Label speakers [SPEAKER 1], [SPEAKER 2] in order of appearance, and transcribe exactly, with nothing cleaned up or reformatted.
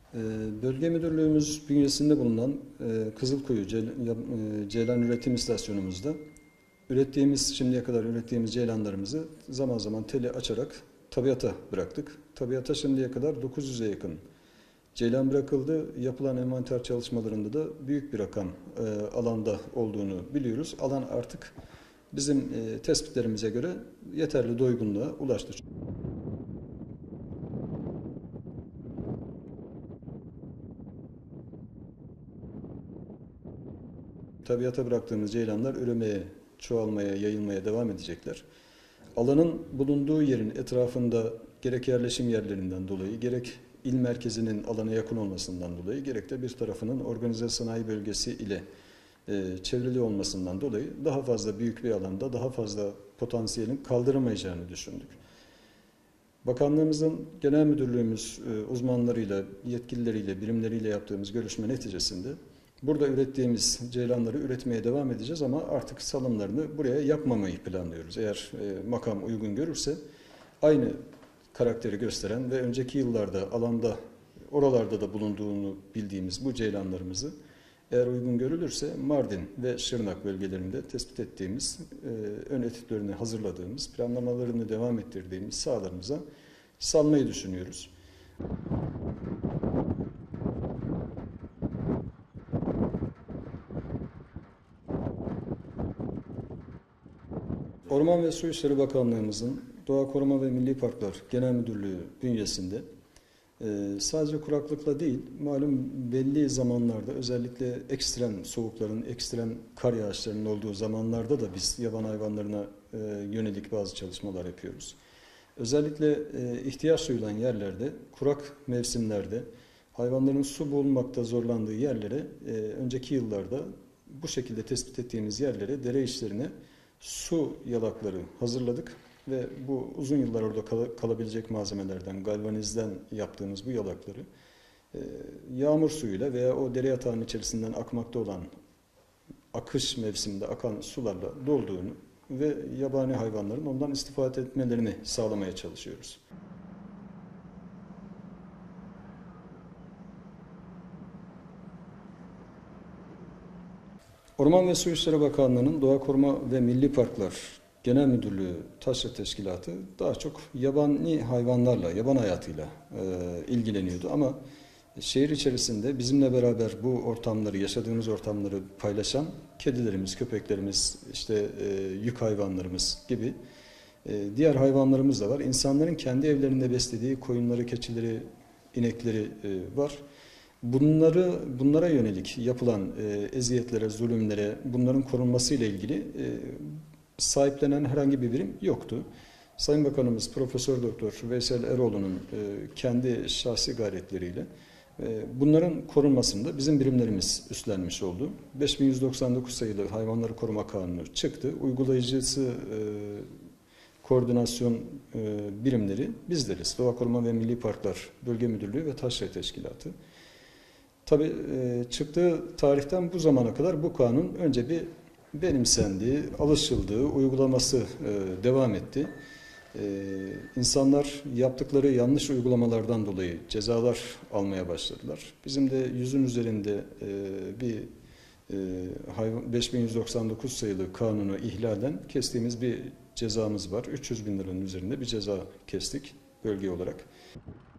[SPEAKER 1] Ee, Bölge Müdürlüğümüz bünyesinde bulunan e, Kızılkuyu Ce- e, Ceylan Üretim İstasyonumuzda ürettiğimiz, şimdiye kadar ürettiğimiz ceylanlarımızı zaman zaman teli açarak tabiata bıraktık. Tabiata şimdiye kadar dokuz yüze yakın ceylan bırakıldı. Yapılan envanter çalışmalarında da büyük bir rakam e, alanda olduğunu biliyoruz. Alan artık bizim e, tespitlerimize göre yeterli doygunluğa ulaştı. Tabiata bıraktığımız ceylanlar üremeye, çoğalmaya, yayılmaya devam edecekler. Alanın bulunduğu yerin etrafında gerek yerleşim yerlerinden dolayı, gerek il merkezinin alana yakın olmasından dolayı, gerek de bir tarafının organize sanayi bölgesi ile e, çevrili olmasından dolayı daha fazla büyük bir alanda daha fazla potansiyelin kaldıramayacağını düşündük. Bakanlığımızın genel müdürlüğümüz e, uzmanlarıyla, yetkilileriyle, birimleriyle yaptığımız görüşme neticesinde burada ürettiğimiz ceylanları üretmeye devam edeceğiz ama artık salımlarını buraya yapmamayı planlıyoruz. Eğer e, makam uygun görürse aynı karakteri gösteren ve önceki yıllarda alanda, oralarda da bulunduğunu bildiğimiz bu ceylanlarımızı eğer uygun görülürse Mardin ve Şırnak bölgelerinde tespit ettiğimiz, e, ön etütlerini hazırladığımız, planlamalarını devam ettirdiğimiz sahalarımıza salmayı düşünüyoruz. Orman ve Su İşleri Bakanlığımızın Doğa Koruma ve Milli Parklar Genel Müdürlüğü bünyesinde e, sadece kuraklıkla değil, malum belli zamanlarda özellikle ekstrem soğukların, ekstrem kar yağışlarının olduğu zamanlarda da biz yaban hayvanlarına e, yönelik bazı çalışmalar yapıyoruz. Özellikle e, ihtiyaç duyulan yerlerde, kurak mevsimlerde hayvanların su bulmakta zorlandığı yerlere e, önceki yıllarda bu şekilde tespit ettiğimiz yerlere, dere içlerine su yalakları hazırladık ve bu uzun yıllar orada kal kalabilecek malzemelerden, galvanizden yaptığımız bu yalakları e, yağmur suyuyla veya o dere yatağının içerisinden akmakta olan akış mevsiminde akan sularla dolduğunu ve yabani hayvanların ondan istifade etmelerini sağlamaya çalışıyoruz. Orman ve Su İşleri Bakanlığı'nın Doğa Koruma ve Milli Parklar Genel Müdürlüğü Taşra Teşkilatı daha çok yabani hayvanlarla, yaban hayatıyla e, ilgileniyordu. Ama şehir içerisinde bizimle beraber bu ortamları, yaşadığımız ortamları paylaşan kedilerimiz, köpeklerimiz, işte e, yük hayvanlarımız gibi e, diğer hayvanlarımız da var. İnsanların kendi evlerinde beslediği koyunları, keçileri, inekleri e, var. Bunları, bunlara yönelik yapılan e, eziyetlere, zulümlere, bunların korunmasıyla ilgili e, sahiplenen herhangi bir birim yoktu. Sayın Bakanımız Profesör Doktor Veysel Eroğlu'nun e, kendi şahsi gayretleriyle e, bunların korunmasını da bizim birimlerimiz üstlenmiş oldu. beş bin yüz doksan dokuz sayılı Hayvanları Koruma Kanunu çıktı. Uygulayıcısı e, koordinasyon e, birimleri bizleriz. Doğa Koruma ve Milli Parklar Bölge Müdürlüğü ve Taşra Teşkilatı. Tabii e, çıktığı tarihten bu zamana kadar bu kanun önce bir benimsendi, alışıldı, uygulaması e, devam etti. E, insanlar yaptıkları yanlış uygulamalardan dolayı cezalar almaya başladılar. Bizim de yüzün üzerinde e, bir e, beş bin yüz doksan dokuz sayılı kanunu ihlalen kestiğimiz bir cezamız var. üç yüz bin liranın üzerinde bir ceza kestik bölge olarak.